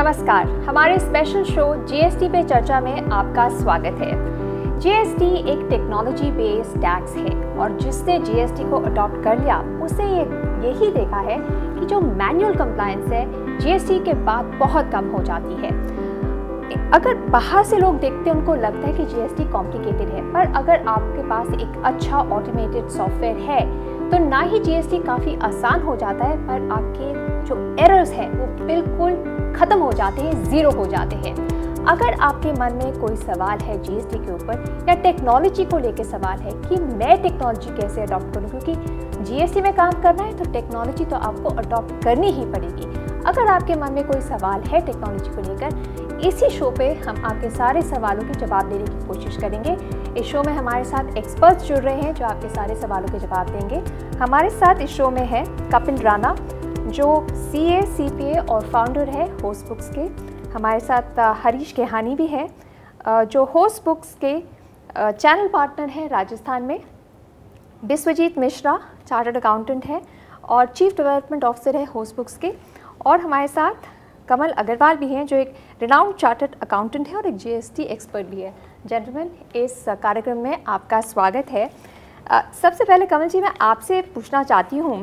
नमस्कार, हमारे special show GST पे चर्चा में आपका स्वागत है। जीएसटी एक टेक्नोलॉजी बेस्ड टैक्स है और जिसने जीएसटी को अडॉप्ट कर लिया उसे यही देखा है कि जो मैनुअल कंप्लायंस है जीएसटी के बाद बहुत कम हो जाती है। अगर बाहर से लोग देखते हैं उनको लगता है कि जीएसटी कॉम्प्लिकेटेड है, पर अगर आपके पास एक अच्छा ऑटोमेटेड सॉफ्टवेयर है तो ना ही जीएसटी काफ़ी आसान हो जाता है, पर आपके जो एरर्स हैं वो बिल्कुल ख़त्म हो जाते हैं, ज़ीरो हो जाते हैं। अगर आपके मन में कोई सवाल है जीएसटी के ऊपर या टेक्नोलॉजी को लेकर सवाल है कि मैं टेक्नोलॉजी कैसे अडॉप्ट करूँ, क्योंकि जीएसटी में काम करना है तो टेक्नोलॉजी तो आपको अडॉप्ट करनी ही पड़ेगी। अगर आपके मन में कोई सवाल है टेक्नोलॉजी को लेकर, इसी शो पे हम आपके सारे सवालों के जवाब देने की कोशिश करेंगे। इस शो में हमारे साथ एक्सपर्ट्स जुड़ रहे हैं जो आपके सारे सवालों के जवाब देंगे। हमारे साथ इस शो में है कपिल राणा, जो सीए, सीपीए और फाउंडर है HostBooks के। हमारे साथ हरीश केहानी भी है, जो HostBooks के चैनल पार्टनर हैं राजस्थान में। विश्वजीत मिश्रा चार्टर्ड अकाउंटेंट है और चीफ डेवलपमेंट ऑफिसर है HostBooks के। और हमारे साथ कमल अग्रवाल भी हैं, जो एक रिनाउंड चार्टर्ड अकाउंटेंट है और एक जीएसटी एक्सपर्ट भी है। जेंटलमैन, इस कार्यक्रम में आपका स्वागत है। सबसे पहले कमल जी, मैं आपसे पूछना चाहती हूँ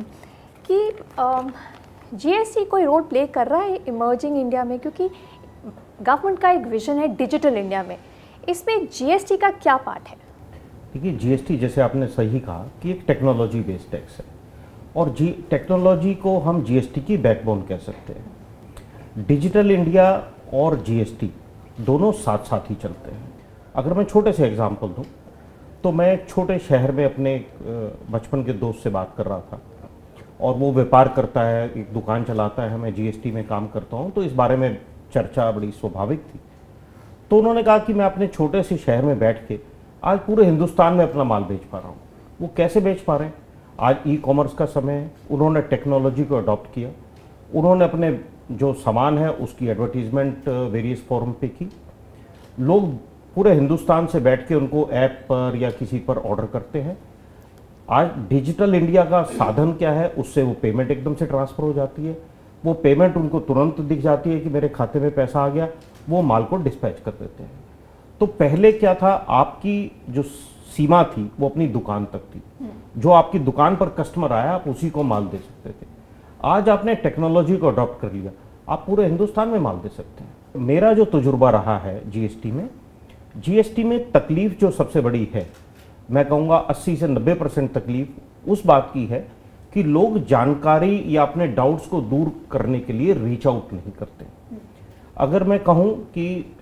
कि जीएसटी कोई रोल प्ले कर रहा है इमर्जिंग इंडिया में, क्योंकि गवर्नमेंट का एक विजन है डिजिटल इंडिया में, इसमें जीएसटी का क्या पार्ट है? देखिए, जीएसटी जैसे आपने सही कहा कि एक टेक्नोलॉजी बेस्ड टैक्स है और टेक्नोलॉजी को हम जीएसटी की बैकबोन कह सकते हैं। डिजिटल इंडिया और जीएसटी दोनों साथ साथ ही चलते हैं। अगर मैं छोटे से एग्जांपल दूं तो मैं एक छोटे शहर में अपने बचपन के दोस्त से बात कर रहा था और वो व्यापार करता है, एक दुकान चलाता है, मैं जीएसटी में काम करता हूं, तो इस बारे में चर्चा बड़ी स्वाभाविक थी। तो उन्होंने कहा कि मैं अपने छोटे से शहर में बैठ के आज पूरे हिंदुस्तान में अपना माल बेच पा रहा हूँ। वो कैसे बेच पा रहे हैं? आज ई कॉमर्स का समय है, उन्होंने टेक्नोलॉजी को अडॉप्ट किया, उन्होंने अपने जो सामान है उसकी एडवर्टीजमेंट वेरियस फॉर्म पे की। लोग पूरे हिंदुस्तान से बैठ के उनको ऐप पर या किसी पर ऑर्डर करते हैं। आज डिजिटल इंडिया का साधन क्या है, उससे वो पेमेंट एकदम से ट्रांसफ़र हो जाती है। वो पेमेंट उनको तुरंत दिख जाती है कि मेरे खाते में पैसा आ गया, वो माल को डिस्पैच कर देते हैं। तो पहले क्या था, आपकी जो सीमा थी वो अपनी दुकान तक थी। जो आपकी दुकान पर कस्टमर आया आप उसी को माल दे सकते थे। आज आपने टेक्नोलॉजी को अडॉप्ट कर लिया, आप पूरे हिंदुस्तान में माल दे सकते हैं। मेरा जो तजुर्बा रहा है जीएसटी में तकलीफ जो सबसे बड़ी है, मैं कहूँगा 80 से 90% तकलीफ उस बात की है कि लोग जानकारी या अपने डाउट्स को दूर करने के लिए रीच आउट नहीं करते। अगर मैं कहूँ कि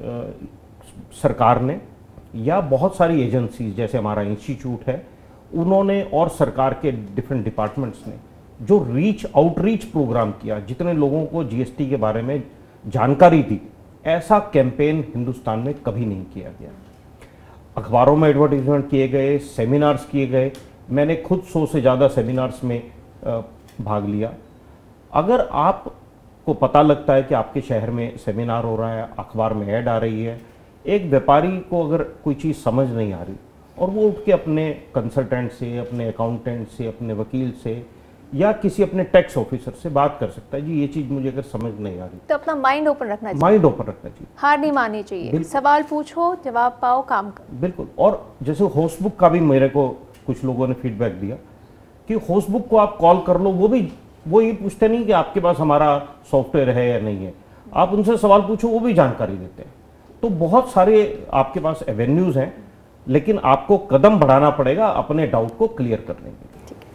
सरकार ने या बहुत सारी एजेंसीज जैसे हमारा इंस्टीट्यूट है, उन्होंने और सरकार के डिफरेंट डिपार्टमेंट्स ने जो आउटरीच प्रोग्राम किया, जितने लोगों को जीएसटी के बारे में जानकारी दी, ऐसा कैंपेन हिंदुस्तान में कभी नहीं किया गया। अखबारों में एडवर्टीजमेंट किए गए, सेमिनार्स किए गए, मैंने खुद 100 से ज़्यादा सेमिनार्स में भाग लिया। अगर आपको पता लगता है कि आपके शहर में सेमिनार हो रहा है, अखबार में ऐड आ रही है, एक व्यापारी को अगर कोई चीज़ समझ नहीं आ रही और वो उठ के अपने कंसल्टेंट से, अपने अकाउंटेंट से, अपने वकील से या किसी अपने टैक्स ऑफिसर से बात कर सकता है, जी ये चीज़ मुझे अगर समझ नहीं आ रही, तो अपना माइंड ओपन रखना चाहिए। माइंड ओपन रखना चाहिए, हार नहीं माननी चाहिए, सवाल पूछो, जवाब पाओ, काम करो। बिल्कुल। और जैसे HostBook का भी मेरे को कुछ लोगों ने फीडबैक दिया कि HostBook को आप कॉल कर लो, वो ये पूछते नहीं कि आपके पास हमारा सॉफ्टवेयर है या नहीं है, आप उनसे सवाल पूछो, वो भी जानकारी देते हैं। तो बहुत सारे आपके पास एवेन्यूज़ हैं, लेकिन आपको कदम बढ़ाना पड़ेगा अपने डाउट को क्लियर करने के लिए।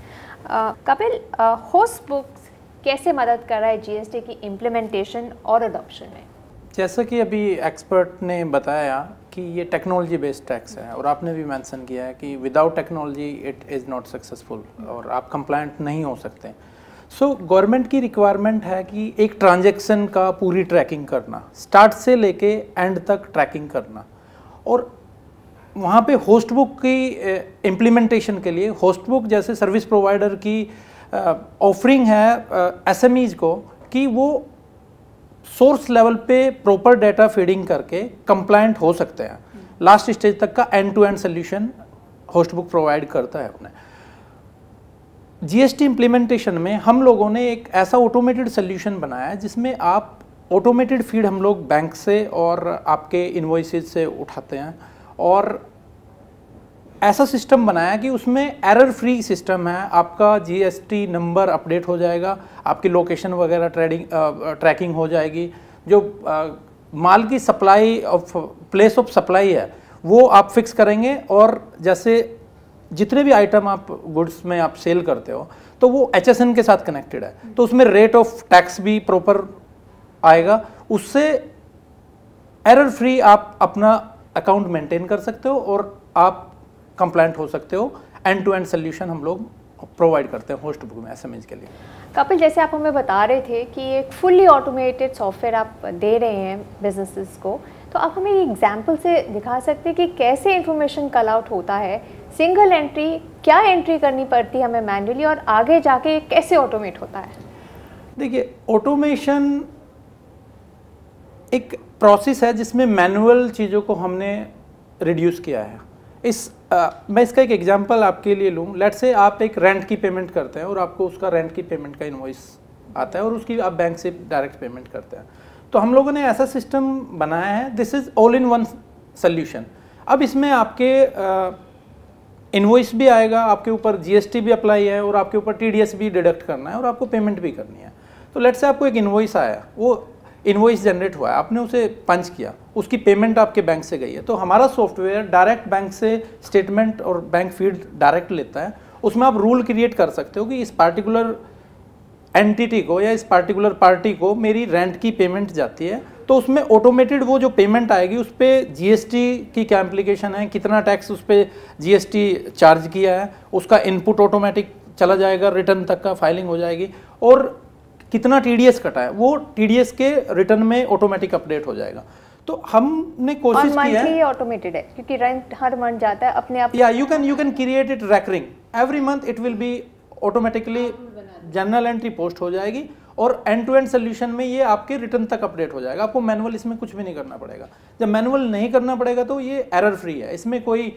कपिल, HostBooks कैसे मदद कर रहा है जीएसटी की इम्प्लीमेंटेशन और अडॉप्शन में? जैसा कि अभी एक्सपर्ट ने बताया कि ये टेक्नोलॉजी बेस्ड टैक्स है और आपने भी मेंशन किया है कि without technology it is not successful और आप कंप्लायंट नहीं हो सकते। सो गवर्नमेंट की रिक्वायरमेंट है कि एक ट्रांजैक्शन का पूरी ट्रैकिंग करना, स्टार्ट से लेके एंड तक ट्रैकिंग करना, और वहाँ पे HostBook की इम्प्लीमेंटेशन के लिए HostBook जैसे सर्विस प्रोवाइडर की ऑफरिंग है एसएमईज को कि वो सोर्स लेवल पे प्रॉपर डाटा फीडिंग करके कंप्लायंट हो सकते हैं। लास्ट स्टेज तक का end to end solution HostBook provide करता है अपने। जीएसटी इम्प्लीमेंटेशन में हम लोगों ने एक ऐसा ऑटोमेटेड सोल्यूशन बनाया है जिसमें आप ऑटोमेटेड फीड हम लोग बैंक से और आपके इन्वॉइसेस से उठाते हैं, और ऐसा सिस्टम बनाया कि उसमें एरर फ्री सिस्टम है। आपका जीएसटी नंबर अपडेट हो जाएगा, आपकी लोकेशन वगैरह ट्रैकिंग हो जाएगी, जो माल की supply of place of supply है वो आप फिक्स करेंगे, और जैसे जितने भी आइटम आप गुड्स में आप सेल करते हो तो वो HSN के साथ कनेक्टेड है, तो उसमें रेट ऑफ टैक्स भी प्रॉपर आएगा। उससे एरर फ्री आप अपना अकाउंट मेंटेन कर सकते हो और आप कंप्लायंट हो सकते हो। एंड टू एंड सोल्यूशन हम लोग प्रोवाइड करते हैं HostBook में एसएमएज के लिए। कपिल, जैसे आप हमें बता रहे थे कि एक फुल्ली ऑटोमेटेड सॉफ्टवेयर आप दे रहे हैं बिजनेसेस को, तो आप हमें एग्जांपल से दिखा सकते हैं कि कैसे इंफॉर्मेशन कल आउट होता है, सिंगल एंट्री क्या एंट्री करनी पड़ती है हमें मैन्युअली, और आगे जाके कैसे ऑटोमेट होता है? देखिए, ऑटोमेशन एक प्रोसेस है जिसमें मैनुअल चीज़ों को हमने रिड्यूस किया है। मैं इसका एक एग्जांपल आपके लिए लूँ। लेट्स से आप एक रेंट की पेमेंट करते हैं और आपको उसका रेंट की पेमेंट का इनवॉइस आता है और उसकी आप बैंक से डायरेक्ट पेमेंट करते हैं। तो हम लोगों ने ऐसा सिस्टम बनाया है, this is all in one solution. अब इसमें आपके इनवॉइस भी आएगा, आपके ऊपर जीएसटी भी अप्लाई है और आपके ऊपर टीडीएस भी डिडक्ट करना है और आपको पेमेंट भी करनी है। तो लेट्स से आपको एक इनवॉइस आया, वो इनवॉइस जनरेट हुआ है, आपने उसे पंच किया, उसकी पेमेंट आपके बैंक से गई है, तो हमारा सॉफ्टवेयर डायरेक्ट बैंक से स्टेटमेंट और बैंक फीड डायरेक्ट लेता है। उसमें आप रूल क्रिएट कर सकते हो कि इस पार्टिकुलर एंटिटी को या इस पार्टिकुलर पार्टी को मेरी रेंट की पेमेंट जाती है, तो उसमें ऑटोमेटेड वो जो पेमेंट आएगी उस पर जीएसटी की क्या इम्प्लीकेशन है, कितना टैक्स उस पर जीएसटी चार्ज किया है, उसका इनपुट ऑटोमेटिक चला जाएगा, रिटर्न तक का फाइलिंग हो जाएगी, और कितना टीडीएस कटा है वो टीडीएस के रिटर्न में ऑटोमेटिक अपडेट हो जाएगा। तो हमने कोशिश की है, ऑटोमेटेड है क्योंकि रेंट हर मंथ जाता है अपने आप। या you can create it recurring every month, it will be automatically general entry post हो जाएगी, और एंड टू एंड सोल्यूशन में ये आपके रिटर्न तक अपडेट हो जाएगा। आपको मैनुअल इसमें कुछ भी नहीं करना पड़ेगा। जब मैनुअल नहीं करना पड़ेगा तो ये एरर फ्री है, इसमें कोई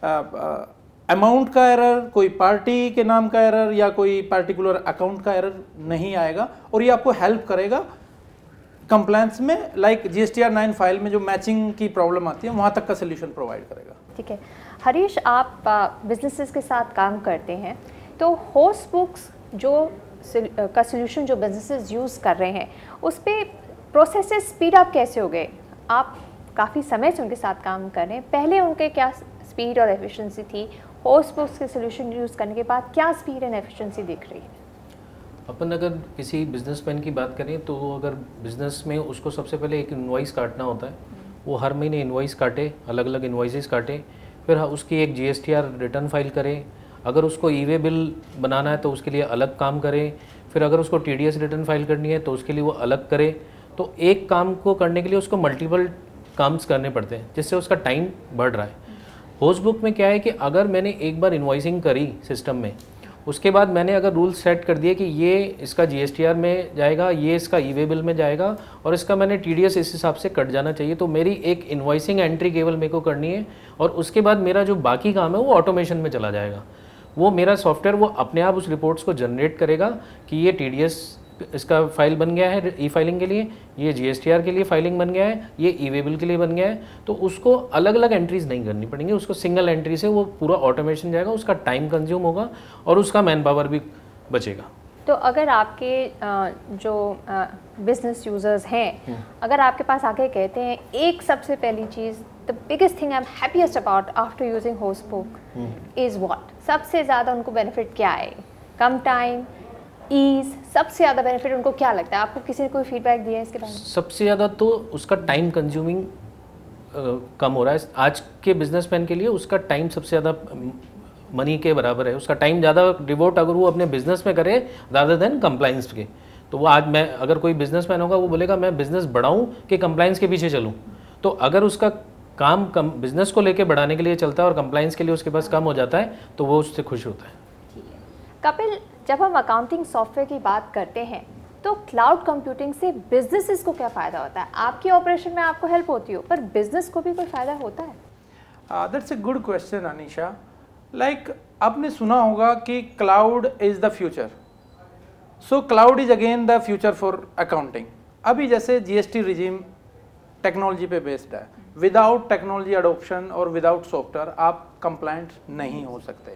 अमाउंट का एरर, कोई पार्टी के नाम का एरर या कोई पार्टिकुलर अकाउंट का एरर नहीं आएगा, और ये आपको हेल्प करेगा कंप्लायंस में। लाइक GSTR 9 फाइल में जो मैचिंग की प्रॉब्लम आती है वहाँ तक का सोल्यूशन प्रोवाइड करेगा। ठीक है हरीश, आप बिजनेसेस के साथ काम करते हैं, तो HostBooks जो का सोल्यूशन जो बिजनेसेस यूज़ कर रहे हैं उस पर प्रोसेसेस स्पीड अप कैसे हो गए? आप काफ़ी समय से उनके साथ काम कर रहे हैं, पहले उनके क्या स्पीड और एफिशिएंसी थी, HostBooks के सोल्यूशन यूज़ करने के बाद क्या स्पीड एंड एफिशिएंसी दिख रही है? अपन अगर किसी बिजनेसमैन की बात करें तो अगर बिजनेस में उसको सबसे पहले एक इनवॉइस काटना होता है, वो हर महीने इनवॉइस काटे, अलग अलग इनवॉइसेस काटे, फिर उसकी एक GSTR रिटर्न फाइल करे। अगर उसको ई-वे बिल बनाना है तो उसके लिए अलग काम करे, फिर अगर उसको TDS रिटर्न फाइल करनी है तो उसके लिए वो अलग करे। तो एक काम को करने के लिए उसको मल्टीपल काम्स करने पड़ते हैं, जिससे उसका टाइम बढ़ रहा है। HostBook में क्या है कि अगर मैंने एक बार इन्वॉइसिंग करी सिस्टम में, उसके बाद मैंने अगर रूल सेट कर दिए कि ये इसका GSTR में जाएगा, ये इसका ई-वे बिल में जाएगा और इसका मैंने TDS इस हिसाब से कट जाना चाहिए, तो मेरी एक इन्वॉइसिंग एंट्री केवल मेरे को करनी है और उसके बाद मेरा जो बाकी काम है वो ऑटोमेशन में चला जाएगा। वो मेरा सॉफ्टवेयर वो अपने आप उस रिपोर्ट्स को जनरेट करेगा कि ये TDS इसका फाइल बन गया है ई फाइलिंग के लिए, ये GSTR के लिए फाइलिंग बन गया है, ये ई-वे बिल के लिए बन गया है। तो उसको अलग अलग एंट्रीज नहीं करनी पड़ेंगी, उसको सिंगल एंट्री से वो पूरा ऑटोमेशन जाएगा, उसका टाइम कंज्यूम होगा और उसका मैन पावर भी बचेगा। तो अगर आपके जो बिजनेस यूजर्स हैं, अगर आपके पास आके कहते हैं एक सबसे पहली चीज़, the biggest thing I am happiest about after using HostBook is what, सबसे ज़्यादा उनको बेनिफिट क्या है? कम टाइम, ईज, सबसे ज़्यादा बेनिफिट उनको क्या लगता है? आपको किसी ने कोई फीडबैक दिया है इसके बारे में? सबसे ज़्यादा तो उसका टाइम कंज्यूमिंग कम हो रहा है। आज के बिजनेसमैन के लिए उसका टाइम सबसे ज़्यादा मनी के बराबर है। उसका टाइम ज़्यादा डिवोट अगर वो अपने बिजनेस में करे रादर देन कंप्लाइंस के, तो वो आज मैं अगर कोई बिजनेसमैन होगा वो बोलेगा मैं बिजनेस बढ़ाऊँ कि कंप्लाइंस के पीछे चलूँ। तो अगर उसका काम बिजनेस को लेके बढ़ाने के लिए चलता है और कंप्लाइंस के लिए उसके पास कम हो जाता है तो वो उससे खुश होता है। कपिल, जब हम अकाउंटिंग सॉफ्टवेयर की बात करते हैं तो क्लाउड कंप्यूटिंग से बिजनेसेस को क्या फ़ायदा होता है? आपकी ऑपरेशन में आपको हेल्प होती हो, पर बिजनेस को भी कोई फ़ायदा होता है? That's a good question Anisha. Like आपने सुना होगा कि cloud is the future, so cloud is again the future for accounting. अभी जैसे जीएसटी रिजीम टेक्नोलॉजी पे बेस्ड है, विदाउट टेक्नोलॉजी अडोप्शन और विदाउट सॉफ्टवेयर आप कंप्लायंट नहीं हो सकते।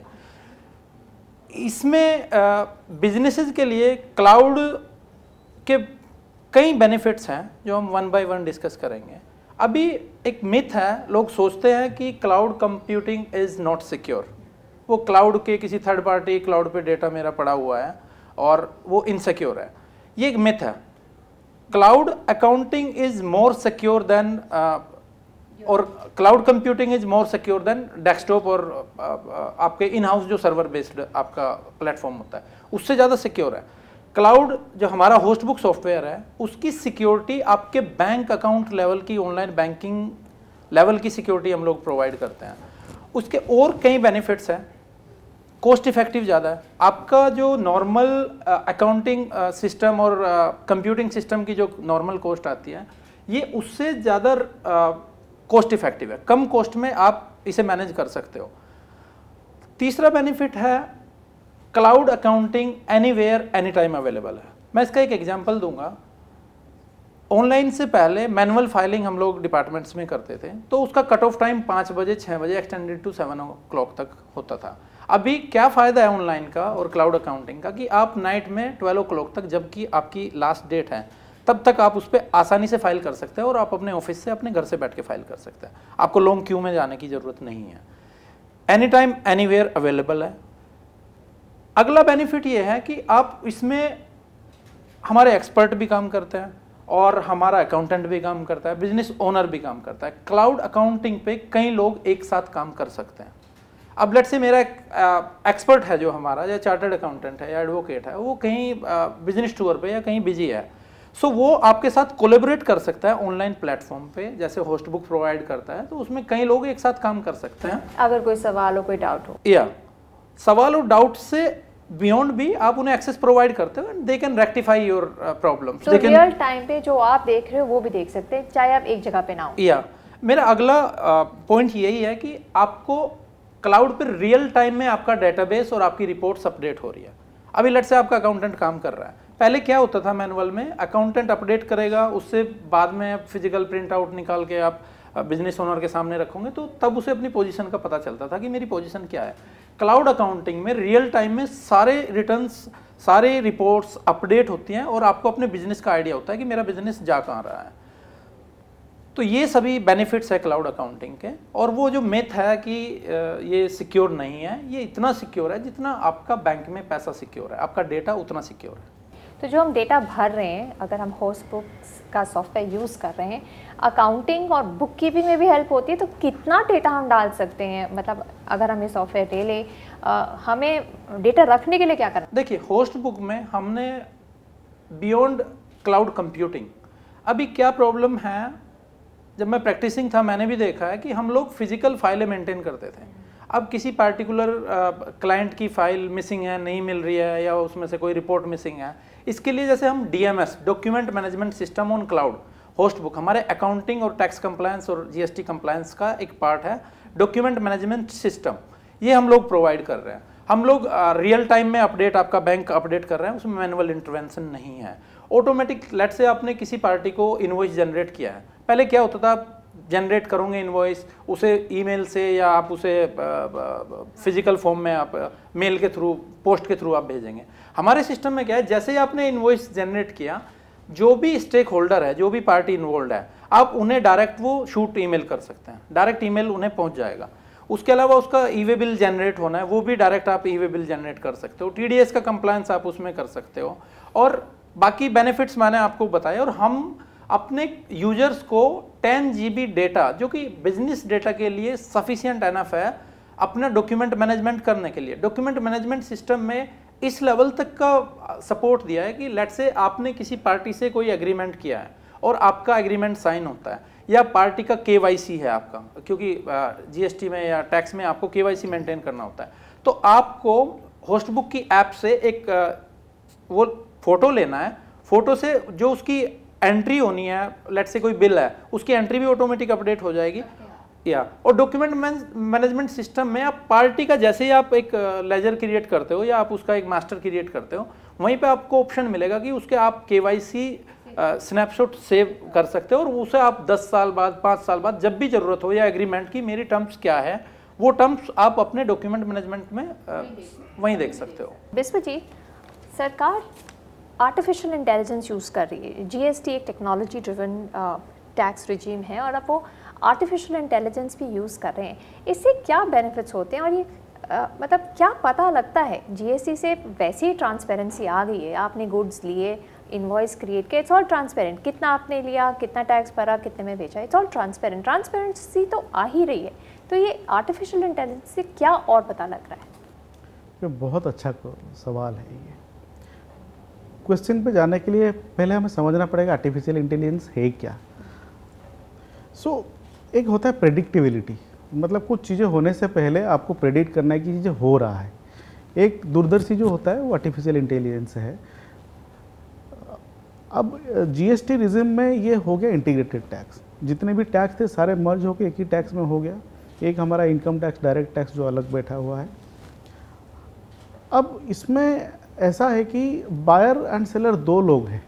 इसमें बिजनेसेस के लिए क्लाउड के कई बेनिफिट्स हैं जो हम वन बाय वन डिस्कस करेंगे। अभी एक मिथ है, लोग सोचते हैं कि cloud computing is not secure, वो क्लाउड के किसी थर्ड पार्टी क्लाउड पे डेटा मेरा पड़ा हुआ है और वो इनसिक्योर है। ये एक मिथ है। Cloud accounting is more secure than और cloud computing is more secure than desktop और आपके इन हाउस जो सर्वर बेस्ड आपका प्लेटफॉर्म होता है उससे ज़्यादा सिक्योर है। क्लाउड जो हमारा होस्टबुक सॉफ्टवेयर है उसकी सिक्योरिटी आपके बैंक अकाउंट लेवल की, ऑनलाइन बैंकिंग लेवल की सिक्योरिटी हम लोग प्रोवाइड करते हैं। उसके और कई बेनिफिट्स हैं, कॉस्ट इफेक्टिव ज़्यादा है। आपका जो नॉर्मल अकाउंटिंग सिस्टम और कंप्यूटिंग सिस्टम की जो नॉर्मल कॉस्ट आती है ये उससे ज़्यादा कॉस्ट इफेक्टिव है, कम कॉस्ट में आप इसे मैनेज कर सकते हो। तीसरा बेनिफिट है cloud accounting anywhere any time available है। मैं इसका एक एग्जांपल दूंगा। ऑनलाइन से पहले मैनुअल फाइलिंग हम लोग डिपार्टमेंट्स में करते थे तो उसका कट ऑफ टाइम 5 बजे 6 बजे एक्सटेंडेड टू 7 o'clock तक होता था। अभी क्या फ़ायदा है ऑनलाइन का और क्लाउड अकाउंटिंग का कि आप नाइट में 12 o'clock तक, जबकि आपकी लास्ट डेट है, तब तक आप उस पर आसानी से फाइल कर सकते हैं और आप अपने ऑफिस से अपने घर से बैठ के फाइल कर सकते हैं। आपको लॉन्ग क्यू में जाने की ज़रूरत नहीं है। एनी टाइम एनीवेयर अवेलेबल है। अगला बेनिफिट ये है कि आप इसमें हमारे एक्सपर्ट भी काम करते हैं और हमारा अकाउंटेंट भी काम करता है, बिजनेस ओनर भी काम करता है। क्लाउड अकाउंटिंग पे कई लोग एक साथ काम कर सकते हैं। अब लेट्स से मेरा एक्सपर्ट है जो हमारा, या चार्टर्ड अकाउंटेंट है या एडवोकेट है, वो कहीं बिजनेस टूर पे या कहीं बिजी है, सो वो आपके साथ कोलेबोरेट कर सकता है ऑनलाइन प्लेटफॉर्म पे, जैसे होस्टबुक प्रोवाइड करता है तो उसमें कई लोग एक साथ काम कर सकते हैं। अगर कोई सवाल हो, कोई डाउट हो, या सवाल और डाउट से बियॉन्ड भी आप उन्हें एक्सेस प्रोवाइड करते हो, they can rectify your problems. तो रियल टाइम पे जो आप देख रहे हो वो भी देख सकते हैं, चाहे आप एक जगह पे ना हो। या मेरा अगला पॉइंट यही है कि आपको क्लाउड पर रियल टाइम में आपका डेटाबेस और आपकी रिपोर्ट्स अपडेट हो रही है। अभी लेट्स से आपका अकाउंटेंट काम कर रहा है, पहले क्या होता था मैनुअल में, अकाउंटेंट अपडेट करेगा, उससे बाद में फिजिकल प्रिंट आउट निकाल के आप बिजनेस ओनर के सामने रखोगे तो तब उसे अपनी पोजीशन का पता चलता था कि मेरी पोजीशन क्या है। क्लाउड अकाउंटिंग में रियल टाइम में सारे रिटर्न्स, सारे रिपोर्ट्स अपडेट होती हैं और आपको अपने बिजनेस का आइडिया होता है कि मेरा बिजनेस जा कहाँ रहा है। तो ये सभी बेनिफिट्स है क्लाउड अकाउंटिंग के। और वो जो मिथ है कि ये सिक्योर नहीं है, ये इतना सिक्योर है जितना आपका बैंक में पैसा सिक्योर है, आपका डेटा उतना सिक्योर है। तो जो हम डेटा भर रहे हैं, अगर हम HostBooks का सॉफ्टवेयर यूज़ कर रहे हैं, अकाउंटिंग और बुक कीपिंग में भी हेल्प होती है, तो कितना डेटा हम डाल सकते हैं? मतलब अगर हम ये सॉफ्टवेयर ले लें, हमें डेटा रखने के लिए क्या करना? देखिए, HostBook में हमने बियॉन्ड क्लाउड कंप्यूटिंग, अभी क्या प्रॉब्लम है, जब मैं प्रैक्टिसिंग था मैंने भी देखा है कि हम लोग फिजिकल फाइलें मेंटेन करते थे। अब किसी पार्टिकुलर क्लाइंट की फाइल मिसिंग है, नहीं मिल रही है, या उसमें से कोई रिपोर्ट मिसिंग है, इसके लिए जैसे हम DMS, document management system on cloud, HostBook हमारे अकाउंटिंग और टैक्स कंप्लायंस और GST कंप्लायंस का एक पार्ट है, डॉक्यूमेंट मैनेजमेंट सिस्टम, ये हम लोग प्रोवाइड कर रहे हैं। हम लोग रियल टाइम में अपडेट, आपका बैंक अपडेट कर रहे हैं, उसमें मैनुअल इंटरवेंशन नहीं है, ऑटोमेटिक। लेट से आपने किसी पार्टी को इनवॉइस जनरेट किया है, पहले क्या होता था, जनरेट करोगे इनवॉइस, उसे ईमेल से या आप उसे फिजिकल फॉर्म में आप मेल के थ्रू, पोस्ट के थ्रू आप भेजेंगे। हमारे सिस्टम में क्या है, जैसे ही आपने इनवॉइस जनरेट किया, जो भी स्टेक होल्डर है, जो भी पार्टी इन्वॉल्व है, आप उन्हें डायरेक्ट वो शूट ईमेल कर सकते हैं, डायरेक्ट ईमेल उन्हें पहुंच जाएगा। उसके अलावा उसका ई-वे बिल जनरेट होना है, वो भी डायरेक्ट आप ई-वे बिल जनरेट कर सकते हो, TDS का कंप्लायंस आप उसमें कर सकते हो, और बाकी बेनिफिट्स मैंने आपको बताया। और हम अपने यूजर्स को 10 GB डेटा, जो कि बिजनेस डेटा के लिए सफिशिएंट एनफ है, अपना डॉक्यूमेंट मैनेजमेंट करने के लिए, डॉक्यूमेंट मैनेजमेंट सिस्टम में इस लेवल तक का सपोर्ट दिया है कि लेट से आपने किसी पार्टी से कोई एग्रीमेंट किया है और आपका एग्रीमेंट साइन होता है, या पार्टी का KYC है आपका, क्योंकि GST में या टैक्स में आपको KYC मेंटेन करना होता है, तो आपको HostBook की ऐप से एक वो फोटो लेना है, फोटो से जो उसकी एंट्री होनी है, लेट से कोई बिल है, उसकी एंट्री भी ऑटोमेटिक अपडेट हो जाएगी। या और डॉक्यूमेंट मैनेजमेंट सिस्टम में आप पार्टी का, जैसे ही आप एक लेजर क्रिएट करते हो या आप उसका एक मास्टर क्रिएट करते हो, वहीं पे आपको ऑप्शन मिलेगा कि उसके आप KYC स्नैपशॉट सेव कर सकते हो और उसे आप 10 साल बाद 5 साल बाद जब भी ज़रूरत हो या एग्रीमेंट की मेरी टर्म्स क्या है, वो टर्म्स आप अपने डॉक्यूमेंट मैनेजमेंट में वहीं देख सकते हो। विश्वजीत, सरकार आर्टिफिशियल इंटेलिजेंस यूज़ कर रही है। जीएसटी एक टेक्नोलॉजी ड्रिवन टैक्स रिजीम है और अब वो आर्टिफिशियल इंटेलिजेंस भी यूज़ कर रहे हैं। इससे क्या बेनिफिट्स होते हैं और ये मतलब क्या पता लगता है? जीएसटी से वैसे ही ट्रांसपेरेंसी आ गई है, आपने गुड्स लिए, इनवॉइस क्रिएट किया, इट्स ऑल ट्रांसपेरेंट, कितना आपने लिया, कितना टैक्स भरा, कितने में बेचा, इट्स ऑल ट्रांसपेरेंट। ट्रांसपेरेंसी तो आ ही रही है, तो ये आर्टिफिशियल इंटेलिजेंस से क्या और पता लग रहा है? ये बहुत अच्छा सवाल है। ये क्वेश्चन पे जाने के लिए पहले हमें समझना पड़ेगा आर्टिफिशियल इंटेलिजेंस है क्या। एक होता है प्रेडिक्टिबिलिटी, मतलब कुछ चीज़ें होने से पहले आपको प्रेडिक्ट करना है कि चीज़ें हो रहा है। एक दूरदर्शी जो होता है वो आर्टिफिशियल इंटेलिजेंस है। अब जीएसटी रिजिम में ये हो गया इंटीग्रेटेड टैक्स, जितने भी टैक्स थे सारे मर्ज होकर एक ही टैक्स में हो गया। एक हमारा इनकम टैक्स, डायरेक्ट टैक्स जो अलग बैठा हुआ है। अब इसमें ऐसा है कि बायर एंड सेलर दो लोग हैं।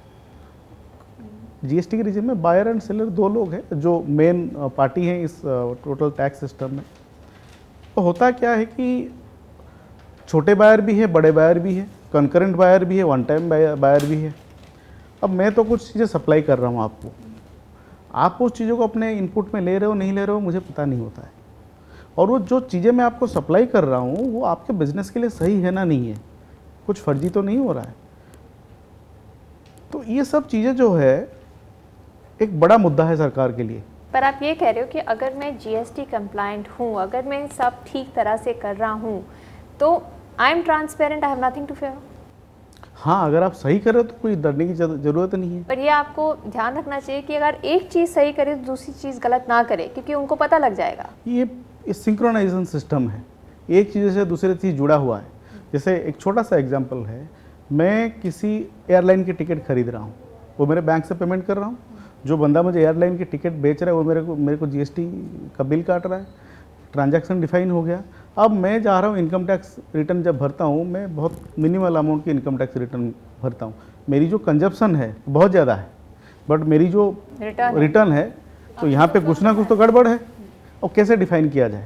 जीएसटी के रिजिम में बायर एंड सेलर दो लोग हैं जो मेन पार्टी हैं इस टोटल टैक्स सिस्टम में। तो होता क्या है कि छोटे बायर भी है, बड़े बायर भी है, कंकरेंट बायर भी है, वन टाइम बायर भी है। अब मैं तो कुछ चीज़ें सप्लाई कर रहा हूँ आपको, आप उस चीज़ों को अपने इनपुट में ले रहे हो नहीं ले रहे हो मुझे पता नहीं होता है। और वो जो चीज़ें मैं आपको सप्लाई कर रहा हूँ वो आपके बिजनेस के लिए सही है ना नहीं है, कुछ फर्जी तो नहीं हो रहा है। तो ये सब चीज़ें जो है एक बड़ा मुद्दा है सरकार के लिए। पर आप ये कह रहे हो कि अगर मैं जीएसटी कंप्लायंट हूँ, अगर मैं सब ठीक तरह से कर रहा हूँ तो I am transparent, I have nothing to fear. हाँ, अगर आप सही कर रहे हो तो कोई डरने की ज़रूरत नहीं है। पर ये आपको ध्यान रखना चाहिए कि अगर एक चीज़ सही करे तो दूसरी चीज़ गलत ना करे, क्योंकि उनको पता लग जाएगा। ये सिंक्रोनाइजेशन सिस्टम है, एक चीज़ से दूसरी चीज़ जुड़ा हुआ है। जैसे एक छोटा सा एग्जांपल है, मैं किसी एयरलाइन की टिकट खरीद रहा हूँ, वो मेरे बैंक से पेमेंट कर रहा हूँ, जो बंदा मुझे एयरलाइन की टिकट बेच रहा है वो मेरे को जीएसटी का बिल काट रहा है, ट्रांजैक्शन डिफाइन हो गया। अब मैं जा रहा हूँ इनकम टैक्स रिटर्न जब भरता हूँ, मैं बहुत मिनिमल अमाउंट की इनकम टैक्स रिटर्न भरता हूँ। मेरी जो कंजप्शन है बहुत ज़्यादा है, बट मेरी जो रिटर्न है तो यहाँ पे कुछ ना कुछ तो गड़बड़ है। और कैसे डिफाइन किया जाए?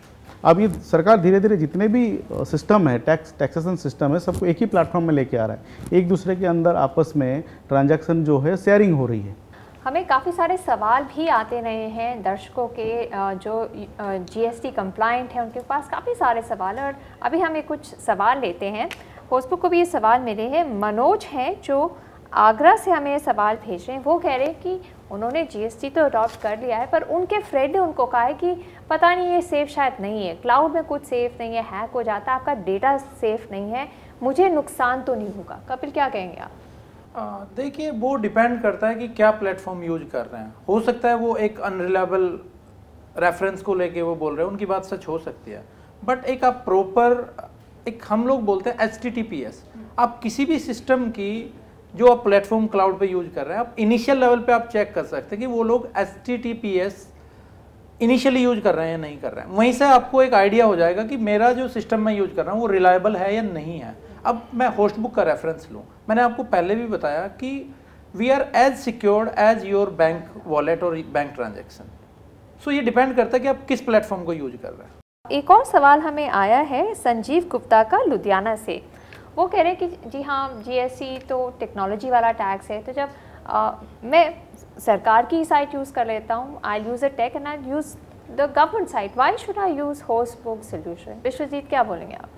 अब ये सरकार धीरे धीरे जितने भी सिस्टम है, टैक्सेशन सिस्टम है, सबको एक ही प्लेटफॉर्म में लेके आ रहा है। एक दूसरे के अंदर आपस में ट्रांजैक्शन जो है शेयरिंग हो रही है। हमें काफ़ी सारे सवाल भी आते रहे हैं दर्शकों के, जो जीएसटी कंप्लायंट हैं उनके पास काफ़ी सारे सवाल हैं और अभी हम एक कुछ सवाल लेते हैं। होस्टबुक को भी ये सवाल मिले हैं। मनोज हैं जो आगरा से हमें ये सवाल भेज रहे हैं। वो कह रहे हैं कि उन्होंने जीएसटी तो अडॉप्ट कर लिया है, पर उनके फ्रेंड ने उनको कहा है कि पता नहीं ये सेफ़ शायद नहीं है, क्लाउड में कुछ सेफ़ नहीं है, हैक हो जाता है, आपका डेटा सेफ़ नहीं है, मुझे नुकसान तो नहीं होगा। कपिल, क्या कहेंगे आप? देखिए, वो डिपेंड करता है कि क्या प्लेटफॉर्म यूज कर रहे हैं। हो सकता है वो एक अनरिलायबल रेफरेंस को लेके वो बोल रहे हैं, उनकी बात सच हो सकती है, बट एक आप प्रॉपर, एक हम लोग बोलते हैं HTTPS, आप किसी भी सिस्टम की जो आप प्लेटफॉर्म क्लाउड पे यूज कर रहे हैं, आप इनिशियल लेवल पे आप चेक कर सकते हैं कि वो लोग HTTPS इनिशियली यूज कर रहे हैं या नहीं कर रहे हैं। वहीं से आपको एक आइडिया हो जाएगा कि मेरा जो सिस्टम मैं यूज कर रहा हूँ वो रिलायबल है या नहीं है। अब मैं होस्टबुक का रेफरेंस लूँ, मैंने आपको पहले भी बताया कि we are as secured as your bank wallet और बैंक ट्रांजेक्शन। सो ये डिपेंड करता है कि आप किस प्लेटफॉर्म को यूज कर रहे हैं। एक और सवाल हमें आया है संजीव गुप्ता का लुधियाना से। वो कह रहे हैं कि जी हाँ, जीएसटी तो टेक्नोलॉजी वाला टैक्स है, तो जब मैं सरकार की साइट यूज़ कर लेता हूँ, I use a tech and I use the government site, why should I use HostBook solution? Vishwajeet, क्या बोलेंगे आप?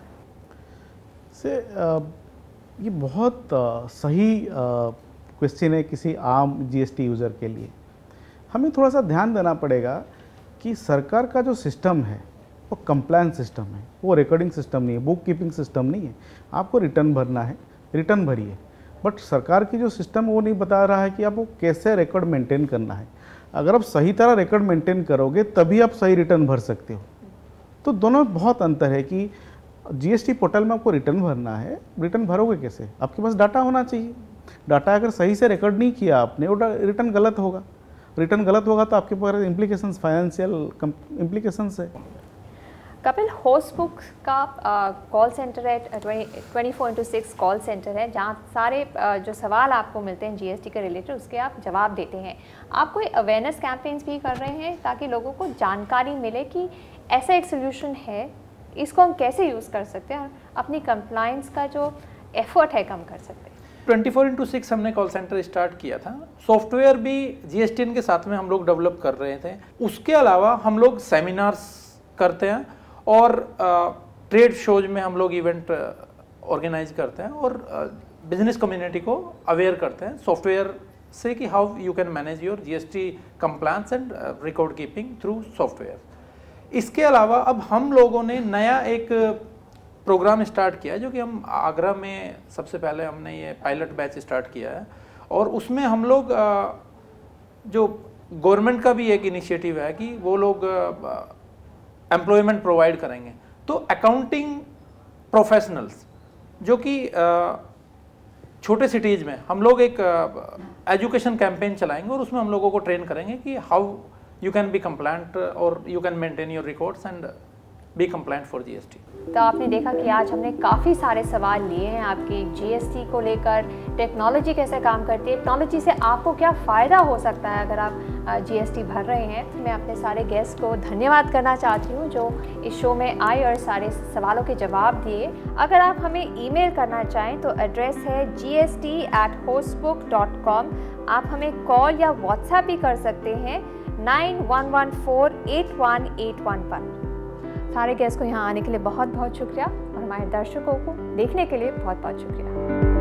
ये बहुत सही क्वेश्चन है किसी आम जीएसटी यूज़र के लिए। हमें थोड़ा सा ध्यान देना पड़ेगा कि सरकार का जो सिस्टम है वो कंप्लायंस सिस्टम है, वो रिकॉर्डिंग सिस्टम नहीं है, बुक कीपिंग सिस्टम नहीं है। आपको रिटर्न भरना है, रिटर्न भरिए, बट सरकार की जो सिस्टम वो नहीं बता रहा है कि आपको कैसे रिकॉर्ड मेंटेन करना है। अगर आप सही तरह रिकॉर्ड मेंटेन करोगे तभी आप सही रिटर्न भर सकते हो। तो दोनों में बहुत अंतर है कि जीएसटी पोर्टल में आपको रिटर्न भरना है, रिटर्न भरोगे कैसे? आपके पास डाटा होना चाहिए। डाटा अगर सही से रिकॉर्ड नहीं किया आपने, वो रिटर्न गलत होगा। रिटर्न गलत होगा तो आपके पास इम्प्लीकेशंस, फाइनेंशियल इम्प्लीकेशंस है। कपिल, HostBooks का कॉल सेंटर है, 24/6 कॉल सेंटर है, जहाँ सारे जो सवाल आपको मिलते हैं GST के रिलेटेड उसके आप जवाब देते हैं। आप कोई अवेयरनेस कैंपेन्स भी कर रहे हैं ताकि लोगों को जानकारी मिले कि ऐसा एक सोल्यूशन है, इसको हम कैसे यूज़ कर सकते हैं और अपनी कंप्लाइंस का जो एफर्ट है कम कर सकते हैं? 24/6 हमने कॉल सेंटर स्टार्ट किया था। सॉफ्टवेयर भी GSTN के साथ में हम लोग डेवलप कर रहे थे। उसके अलावा हम लोग सेमिनार्स करते हैं और ट्रेड शोज में हम लोग इवेंट ऑर्गेनाइज करते हैं और बिजनेस कम्युनिटी को अवेयर करते हैं सॉफ्टवेयर से कि how you can manage your GST compliance and record keeping through software. इसके अलावा अब हम लोगों ने नया एक प्रोग्राम स्टार्ट किया है, जो कि हम आगरा में सबसे पहले हमने ये पायलट बैच स्टार्ट किया है और उसमें हम लोग जो गवर्नमेंट का भी एक इनिशिएटिव है कि वो लोग एम्प्लॉयमेंट प्रोवाइड करेंगे। तो अकाउंटिंग प्रोफेशनल्स जो कि छोटे सिटीज़ में हम लोग एक एजुकेशन कैंपेन चलाएंगे और उसमें हम लोगों को ट्रेन करेंगे कि how you can be compliant और you can maintain your records and be compliant for GST। तो आपने देखा कि आज हमने काफ़ी सारे सवाल लिए हैं आपकी GST को लेकर, टेक्नोलॉजी कैसे काम करती है, टेक्नोलॉजी से आपको क्या फ़ायदा हो सकता है अगर आप GST भर रहे हैं। मैं अपने सारे गेस्ट को धन्यवाद करना चाहती हूँ जो इस शो में आए और सारे सवालों के जवाब दिए। अगर आप हमें ईमेल करना चाहें तो एड्रेस है gst@hostbook.com। आप हमें कॉल या व्हाट्सएप भी कर सकते हैं 91148181 पर। सारे गेस्ट को यहाँ आने के लिए बहुत बहुत शुक्रिया और हमारे दर्शकों को देखने के लिए बहुत बहुत शुक्रिया।